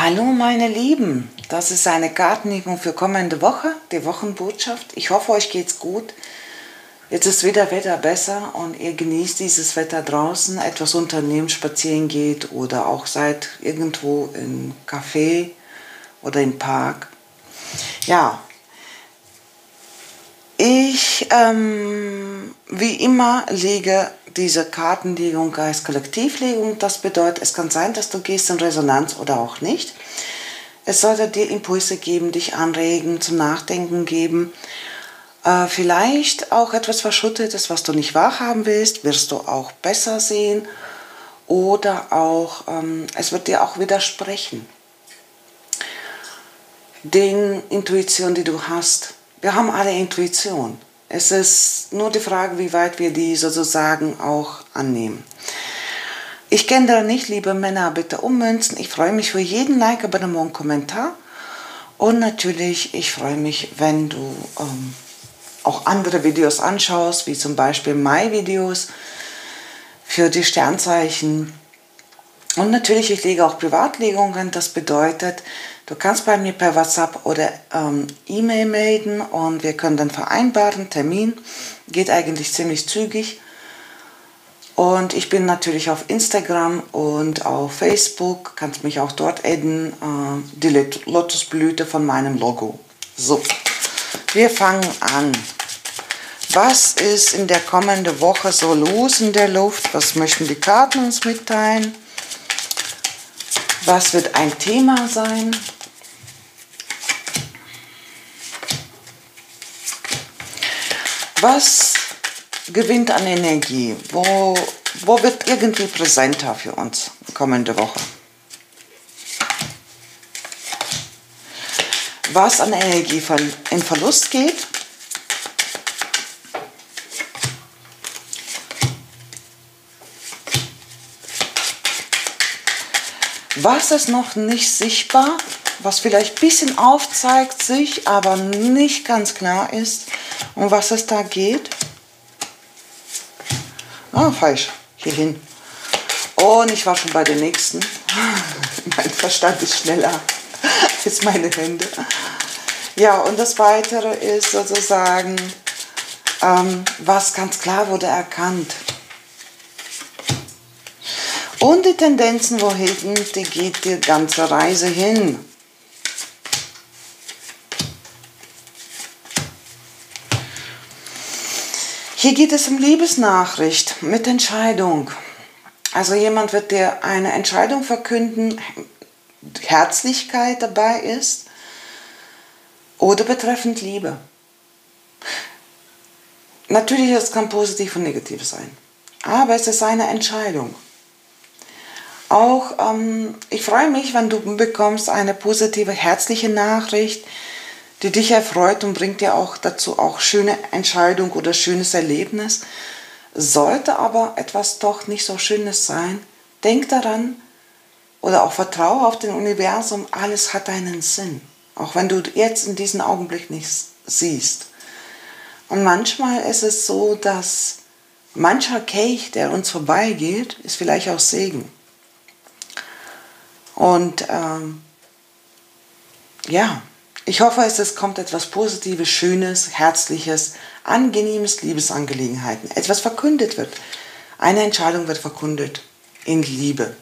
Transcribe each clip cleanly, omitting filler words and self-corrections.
Hallo meine Lieben, das ist eine Kartenlegung für kommende Woche, die Wochenbotschaft. Ich hoffe, euch geht's gut. Jetzt ist wieder Wetter besser und ihr genießt dieses Wetter draußen, etwas unternehmen, spazieren geht oder auch seid irgendwo im Café oder im Park. Ja, ich wie immer lege diese Kartenlegung als Kollektivlegung. Das bedeutet, es kann sein, dass du gehst in Resonanz oder auch nicht. Es sollte dir Impulse geben, dich anregen, zum Nachdenken geben. Vielleicht auch etwas Verschüttetes, was du nicht wahrhaben willst, wirst du auch besser sehen. Oder auch, es wird dir auch widersprechen. Den Intuition, die du hast. Wir haben alle Intuition. Es ist nur die Frage, wie weit wir die sozusagen auch annehmen. Ich kenne da nicht, liebe Männer, bitte ummünzen. Ich freue mich für jeden Like, Abonnement, Kommentar. Und natürlich, ich freue mich, wenn du auch andere Videos anschaust, wie zum Beispiel Mai-Videos für die Sternzeichen. Und natürlich, ich lege auch Privatlegungen. Das bedeutet, du kannst bei mir per WhatsApp oder E-Mail melden und wir können dann vereinbaren, Termin. Geht eigentlich ziemlich zügig. Und ich bin natürlich auf Instagram und auf Facebook, kannst mich auch dort adden, die Lotusblüte von meinem Logo. So, wir fangen an. Was ist in der kommenden Woche so los in der Luft? Was möchten die Karten uns mitteilen? Was wird ein Thema sein? Was gewinnt an Energie? Wo wird irgendwie präsenter für uns kommende Woche? Was an Energie in Verlust geht? Was ist noch nicht sichtbar, was vielleicht ein bisschen aufzeigt sich, aber nicht ganz klar ist, um was es da geht? Ah, falsch, hierhin. Und ich war schon bei den nächsten. Mein Verstand ist schneller als meine Hände. Ja, und das Weitere ist sozusagen, was ganz klar wurde erkannt. Und die Tendenzen, wohin die geht die ganze Reise hin. Hier geht es um Liebesnachricht mit Entscheidung. Also jemand wird dir eine Entscheidung verkünden, Herzlichkeit dabei ist oder betreffend Liebe. Natürlich, es kann positiv und negativ sein, aber es ist eine Entscheidung. Auch, ich freue mich, wenn du bekommst eine positive, herzliche Nachricht, die dich erfreut und bringt dir auch dazu auch schöne Entscheidung oder schönes Erlebnis. Sollte aber etwas doch nicht so Schönes sein, denk daran oder auch vertraue auf den Universum, alles hat einen Sinn. Auch wenn du jetzt in diesem Augenblick nichts siehst. Und manchmal ist es so, dass mancher Kelch, der uns vorbeigeht, ist vielleicht auch Segen. Und ja, ich hoffe, es kommt etwas Positives, Schönes, Herzliches, Angenehmes, Liebesangelegenheiten. Etwas verkündet wird. Eine Entscheidung wird verkündet in Liebe.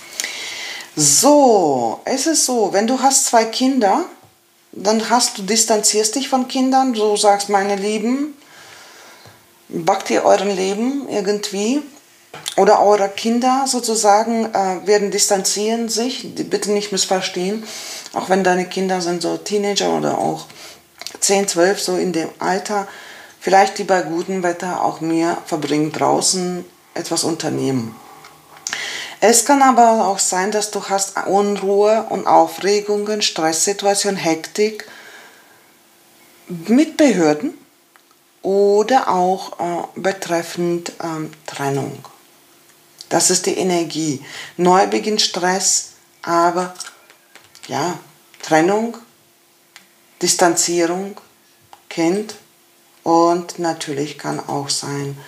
So, es ist so, wenn du hast 2 Kinder, dann du distanzierst dich von Kindern, du sagst, meine Lieben, backt ihr euren Leben irgendwie. Oder eure Kinder sozusagen werden distanzieren sich, bitte nicht missverstehen, auch wenn deine Kinder sind so Teenager oder auch 10, 12, so in dem Alter, vielleicht die bei gutem Wetter auch mehr verbringen, draußen etwas unternehmen. Es kann aber auch sein, dass du hast Unruhe und Aufregungen, Stresssituationen, Hektik mit Behörden oder auch betreffend Trennung. Das ist die Energie. Neubeginn, Stress, aber ja, Trennung, Distanzierung, Kind und natürlich kann auch sein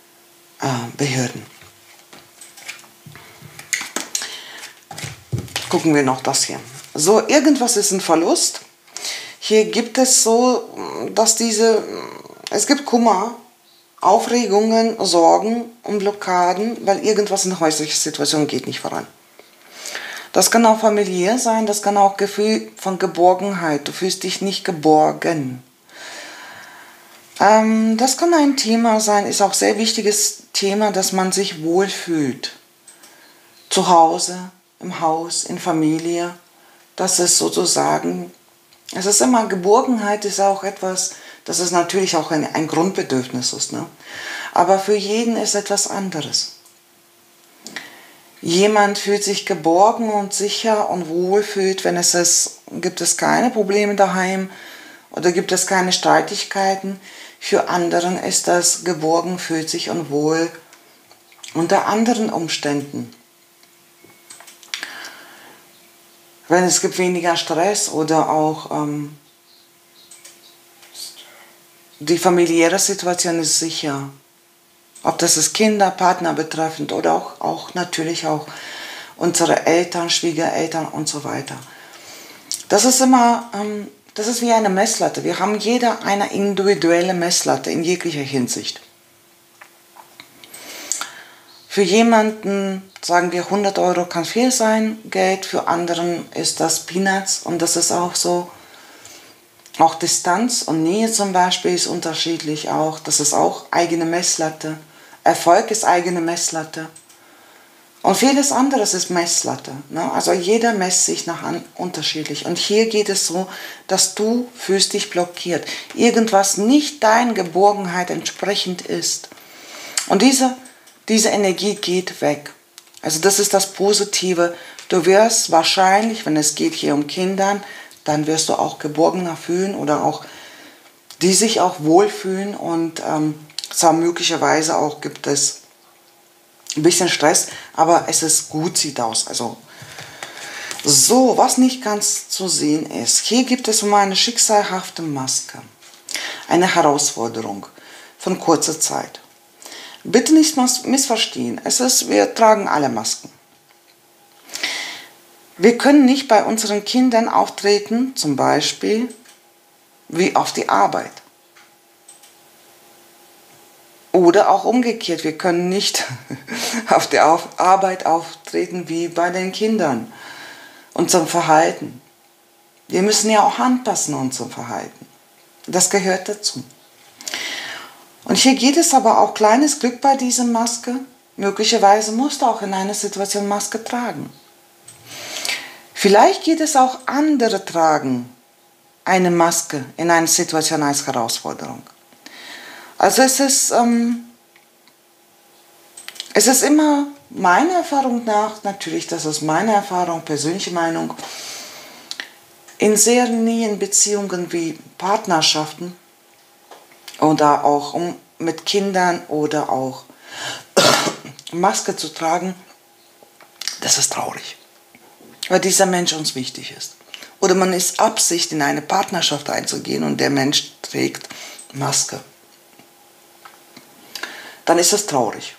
Behörden. gucken wir noch das hier. So, irgendwas ist ein Verlust. Hier gibt es so, dass es gibt Kummer, Aufregungen, Sorgen und Blockaden, weil irgendwas in der häuslichen Situation geht nicht voran. Das kann auch familiär sein, das kann auch Gefühl von Geborgenheit. Du fühlst dich nicht geborgen. Das kann ein Thema sein, ist auch ein sehr wichtiges Thema, dass man sich wohlfühlt. Zu Hause, im Haus, in Familie. Das ist sozusagen, es ist immer, Geborgenheit ist auch etwas, das ist natürlich auch ein Grundbedürfnis ist, ne? Aber für jeden ist etwas anderes. Jemand fühlt sich geborgen und sicher und wohlfühlt, wenn gibt es keine Probleme daheim oder gibt es keine Streitigkeiten. Für anderen ist das geborgen, fühlt sich und wohl unter anderen Umständen. Wenn es gibt weniger Stress oder auch die familiäre Situation ist sicher. Ob das ist Kinder, Partner betreffend oder auch natürlich auch unsere Eltern, Schwiegereltern und so weiter. Das ist immer, das ist wie eine Messlatte. Wir haben jeder eine individuelle Messlatte in jeglicher Hinsicht. Für jemanden, sagen wir, 100 Euro kann viel sein, Geld, für anderen ist das Peanuts und das ist auch so. Auch Distanz und Nähe zum Beispiel ist unterschiedlich auch. Das ist auch eigene Messlatte. Erfolg ist eigene Messlatte. Und vieles anderes ist Messlatte. Ne? Also jeder messt sich nach unterschiedlich. Und hier geht es so, dass du fühlst dich blockiert. Irgendwas nicht deiner Geborgenheit entsprechend ist. Und diese Energie geht weg. Also das ist das Positive. Du wirst wahrscheinlich, wenn es geht hier um Kinder, dann wirst du auch geborgener fühlen oder auch die sich auch wohlfühlen und zwar möglicherweise auch gibt es ein bisschen Stress, aber es ist gut, sieht aus. Also so, was nicht ganz zu sehen ist. Hier gibt es eine schicksalhafte Maske, eine Herausforderung von kurzer Zeit. Bitte nicht missverstehen, wir tragen alle Masken. Wir können nicht bei unseren Kindern auftreten, zum Beispiel wie auf die Arbeit. Oder auch umgekehrt, wir können nicht auf der Arbeit auftreten wie bei den Kindern, unserem Verhalten. Wir müssen ja auch anpassen unserem Verhalten. Das gehört dazu. Und hier geht es aber auch kleines Glück bei dieser Maske. Möglicherweise musst du auch in einer Situation Maske tragen. Vielleicht geht es auch andere tragen eine Maske in einer Situation als Herausforderung. Also es ist immer meiner Erfahrung nach, natürlich, das ist meine Erfahrung, persönliche Meinung, in sehr nahen Beziehungen wie Partnerschaften oder auch mit Kindern oder auch Maske zu tragen, das ist traurig, weil dieser Mensch uns wichtig ist. Oder man ist Absicht, in eine Partnerschaft einzugehen und der Mensch trägt Maske. Dann ist es traurig.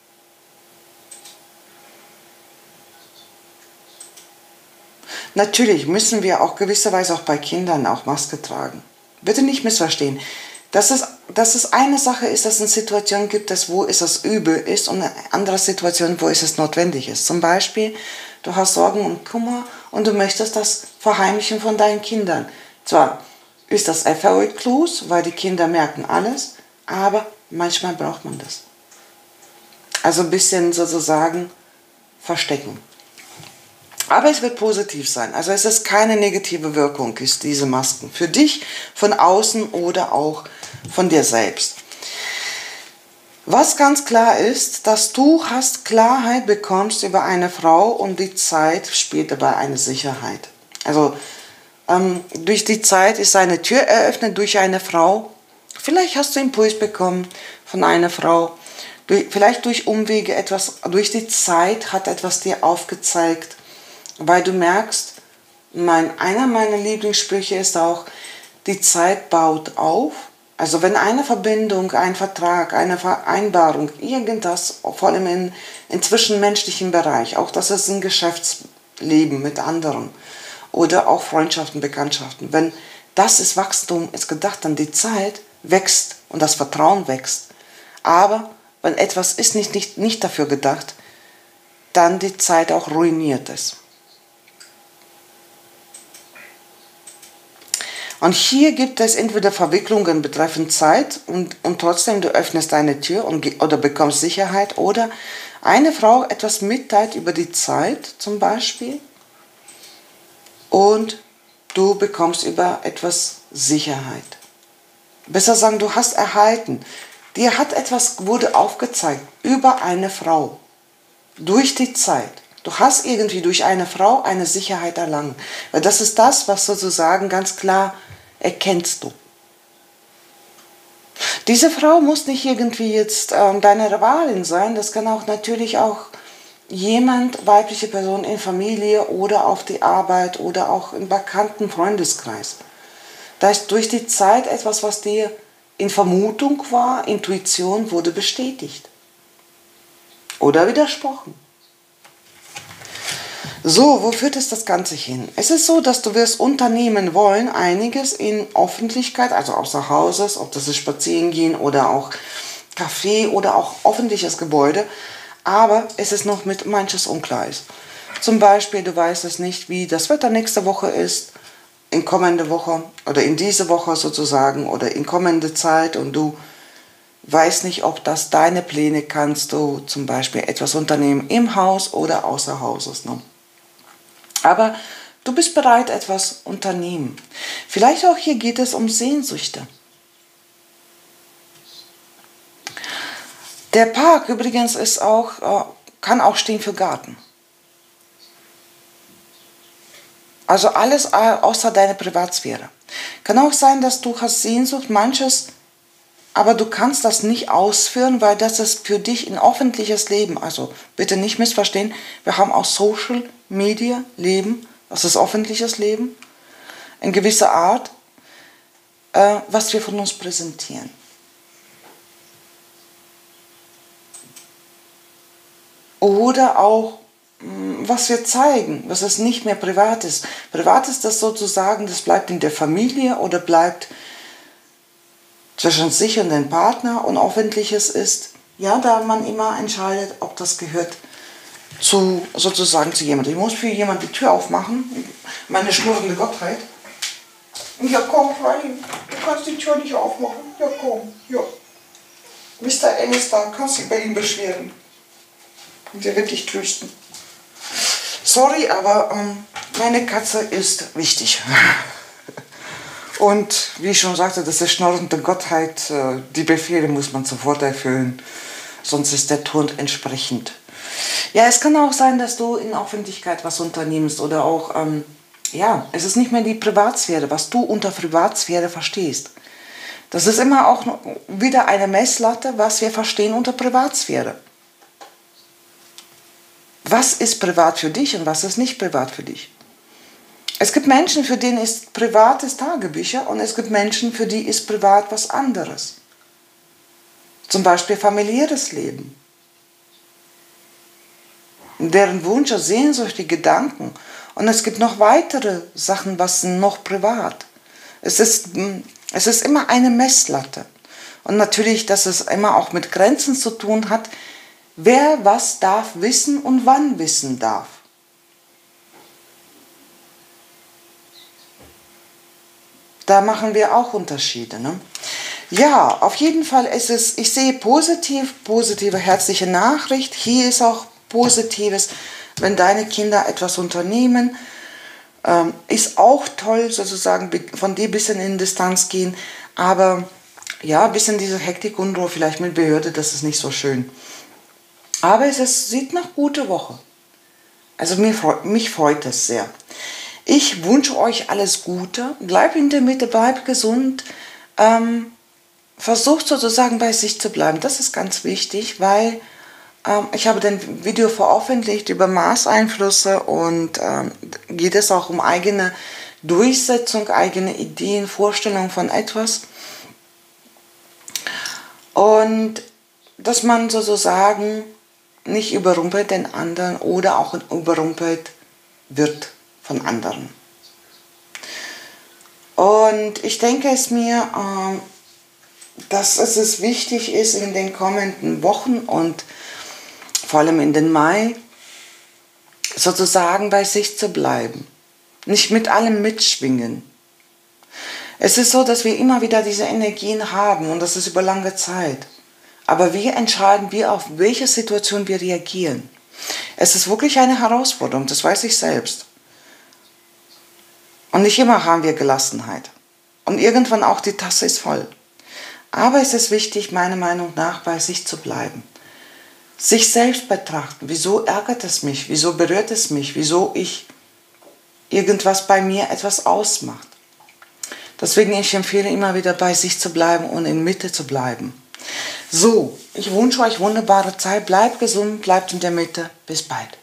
Natürlich müssen wir auch gewisserweise auch bei Kindern auch Maske tragen. Bitte nicht missverstehen. Dass es eine Sache ist, dass es eine Situation gibt, wo es übel ist und eine andere Situation, wo es notwendig ist. Zum Beispiel, du hast Sorgen und Kummer und du möchtest das verheimlichen von deinen Kindern. Zwar ist das erfolglos, weil die Kinder merken alles, aber manchmal braucht man das. Also ein bisschen sozusagen verstecken. Aber es wird positiv sein. Also es ist keine negative Wirkung, ist diese Masken. Für dich, von außen oder auch von dir selbst. Was ganz klar ist, dass du hast Klarheit bekommst über eine Frau und die Zeit spielt dabei eine Sicherheit. Also durch die Zeit ist eine Tür eröffnet durch eine Frau. Vielleicht hast du Impuls bekommen von einer Frau. Vielleicht durch Umwege durch die Zeit hat etwas dir aufgezeigt, weil du merkst, einer meiner Lieblingssprüche ist auch, die Zeit baut auf. Also wenn eine Verbindung, ein Vertrag, eine Vereinbarung, irgendwas, vor allem im zwischenmenschlichen Bereich, auch das ist ein Leben mit anderen oder auch Freundschaften, Bekanntschaften. Wenn das ist Wachstum, ist gedacht, dann die Zeit wächst und das Vertrauen wächst. Aber wenn etwas ist nicht dafür gedacht, dann die Zeit auch ruiniert es. Und hier gibt es entweder Verwicklungen betreffend Zeit und trotzdem du öffnest deine Tür oder bekommst Sicherheit oder eine Frau etwas mitteilt über die Zeit zum Beispiel und du bekommst über etwas Sicherheit. Besser sagen, du hast erhalten. Dir hat etwas, wurde aufgezeigt über eine Frau. Durch die Zeit. Du hast irgendwie durch eine Frau eine Sicherheit erlangt. Weil das ist das, was sozusagen ganz klar erkennst du. Diese Frau muss nicht irgendwie jetzt deine Rivalin sein. Das kann auch natürlich auch jemand, weibliche Person in Familie oder auf die Arbeit oder auch im bekannten Freundeskreis. Da ist durch die Zeit etwas, was dir in Vermutung war, Intuition wurde bestätigt. Oder widersprochen. So, wo führt es das Ganze hin? Es ist so, dass du wirst unternehmen wollen, einiges in Öffentlichkeit, also außer Hauses, ob das ist Spazierengehen oder auch Café oder auch öffentliches Gebäude, aber es ist noch mit manches unklar ist. Zum Beispiel, du weißt es nicht, wie das Wetter nächste Woche ist, in kommende Woche oder in diese Woche sozusagen oder in kommende Zeit und du weißt nicht, ob das deine Pläne kannst du zum Beispiel etwas unternehmen im Haus oder außer Hauses. Ne? Aber du bist bereit, etwas unternehmen. Vielleicht auch hier geht es um Sehnsüchte. Der Park übrigens ist auch, kann auch stehen für Garten. Also alles außer deiner Privatsphäre. Kann auch sein, dass du hast Sehnsucht, manches, aber du kannst das nicht ausführen, weil das ist für dich ein öffentliches Leben. Also bitte nicht missverstehen, wir haben auch Social Media Leben, das ist öffentliches Leben, in gewisser Art, was wir von uns präsentieren. Oder auch, was wir zeigen, was es nicht mehr privat ist. Privat ist das sozusagen, das bleibt in der Familie oder bleibt zwischen sich und dem Partner und öffentliches ist, ja, da man immer entscheidet, ob das gehört sozusagen zu jemandem. Ich muss für jemanden die Tür aufmachen, meine schnurrende Gottheit. Ja, komm rein, du kannst die Tür nicht aufmachen. Ja, komm, ja. Mr. N ist da, kannst dich bei ihm beschweren. Und er wird dich trösten. Sorry, aber meine Katze ist wichtig. Und wie ich schon sagte, das ist schnorrende Gottheit. Die Befehle muss man sofort erfüllen, sonst ist der Ton entsprechend. Ja, es kann auch sein, dass du in Öffentlichkeit was unternimmst oder auch, ja, es ist nicht mehr die Privatsphäre, was du unter Privatsphäre verstehst. Das ist immer auch wieder eine Messlatte, was wir verstehen unter Privatsphäre. Was ist privat für dich und was ist nicht privat für dich? Es gibt Menschen, für denen ist privates Tagebücher und es gibt Menschen, für die ist privat was anderes. Zum Beispiel familiäres Leben. Deren Wünsche, Sehnsucht, die Gedanken. Und es gibt noch weitere Sachen, was noch privat. Es ist immer eine Messlatte. Und natürlich, dass es immer auch mit Grenzen zu tun hat, wer was darf wissen und wann wissen darf. Da machen wir auch Unterschiede. Ne? Ja, auf jeden Fall ist es, ich sehe positive, herzliche Nachricht. Hier ist auch Positives, wenn deine Kinder etwas unternehmen. Ist auch toll, sozusagen von dir ein bisschen in Distanz gehen. Aber ja, ein bisschen diese Hektik, Unruhe vielleicht mit Behörde, das ist nicht so schön. Aber sieht nach gute Woche. Also mich freut es sehr. Ich wünsche euch alles Gute. Bleibt in der Mitte, bleibt gesund. Versucht sozusagen bei sich zu bleiben. Das ist ganz wichtig, weil ich habe ein Video veröffentlicht über Maßeinflüsse und geht es auch um eigene Durchsetzung, eigene Ideen, Vorstellungen von etwas. Und dass man sozusagen nicht überrumpelt den anderen oder auch überrumpelt wird von anderen. Und ich denke dass es wichtig ist, in den kommenden Wochen und vor allem in den Mai sozusagen bei sich zu bleiben. Nicht mit allem mitschwingen. Es ist so, dass wir immer wieder diese Energien haben und das ist über lange Zeit. Aber wir entscheiden, auf welche Situation wir reagieren. Es ist wirklich eine Herausforderung, das weiß ich selbst. Und nicht immer haben wir Gelassenheit. Und irgendwann auch die Tasse ist voll. Aber es ist wichtig, meiner Meinung nach, bei sich zu bleiben. Sich selbst betrachten. Wieso ärgert es mich? Wieso berührt es mich? Wieso irgendwas bei mir etwas ausmacht? Deswegen ich empfehle immer wieder bei sich zu bleiben und in Mitte zu bleiben. So, ich wünsche euch wunderbare Zeit. Bleibt gesund, bleibt in der Mitte. Bis bald.